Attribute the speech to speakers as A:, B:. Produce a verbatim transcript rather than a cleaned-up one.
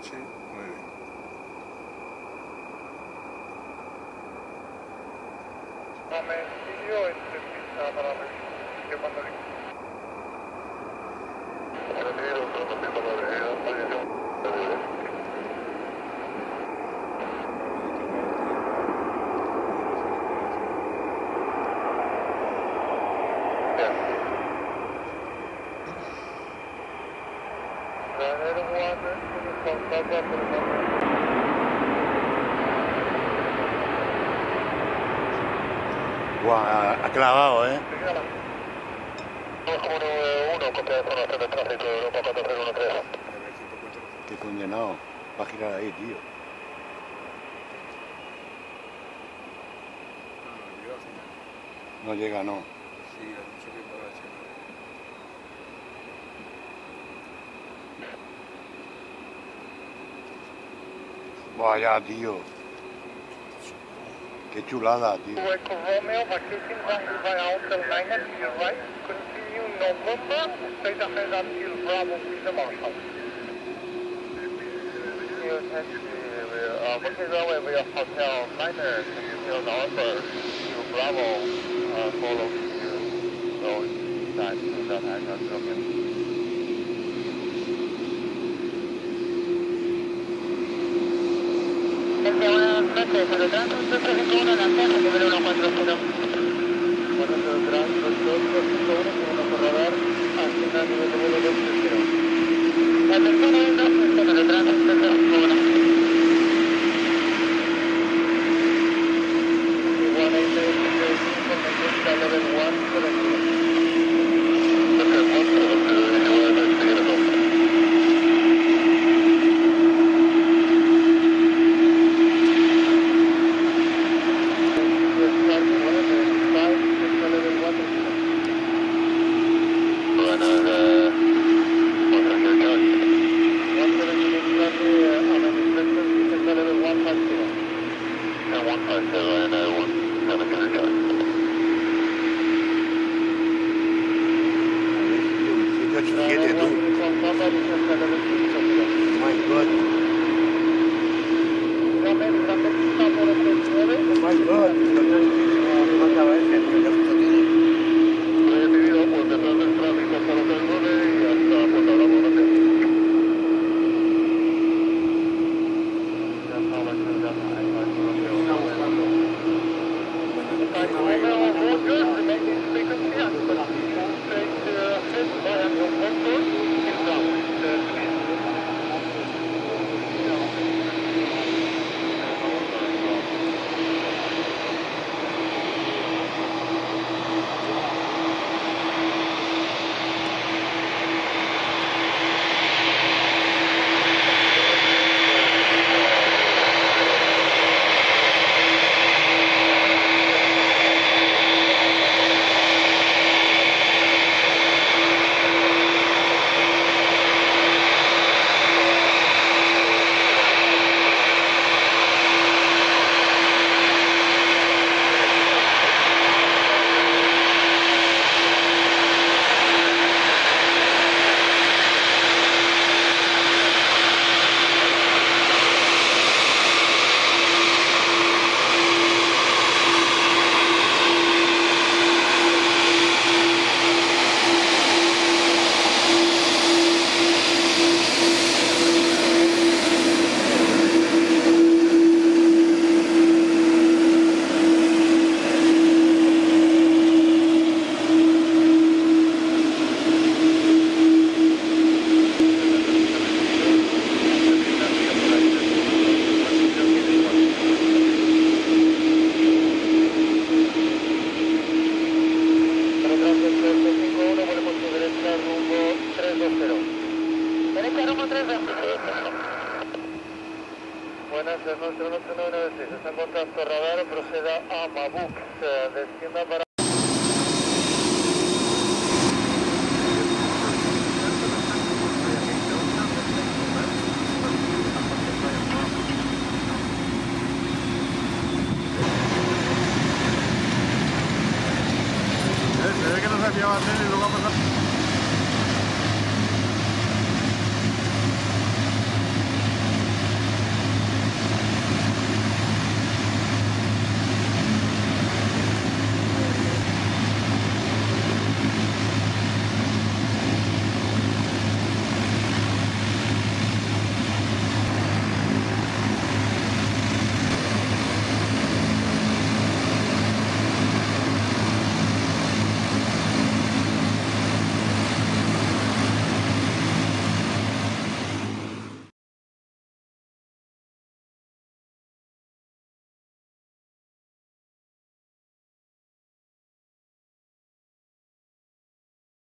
A: H nueve.
B: Domicilio entre pista para que mando link. Retiro, conociendo la avenida, posición de bebé. Bien. Runner one, contact por el momento.
C: Buah, ha clavado, ¿eh?
B: dos uno uno, copia de información de tráfico de Europa cuatro cero uno tres.
C: Qué condenado. Va a girar ahí, tío. No llega, no.
A: Sí, hay mucho tiempo para H nueve.
C: Buah, ya, tío. Qué chulada, tío.
B: Echo Romeo, vacating runway via Hotel nine to your right. Continue November, straight ahead until Bravo with the Marshall. Continue taxi, uh, booking runway via Hotel nine, continue November, to Bravo, uh, follow you. So, that, that I got broken. Buenas noches, por detrás un dos cinco uno, la casa, número uno cuatro cero. Buenas noches, detrás un dos cinco uno, segundo por radar, ascienda a nivel de vuelo dos cero. Atención a dos, por detrás un dos cinco uno. one eight eight eight cinco, me level one, seven zero. Level one, seven zero,
C: siete, tú. My God. My God. No faltaba ese, pero ya justo tiene.
B: He decidido pues detrás del tráfico hasta los del nueve y hasta pues hablamos gracias. Ya está, va a ser, ya está, ahí va, no sé, una buena. Romeo Rogers, remaining frequency and continue straight ahead via November in Bravo. Buenas, es nuestro nueve nueve seis, está en contacto radar, proceda a Mabux, descienda para...
A: Se ve que no se hacía bater y luego ha pasado.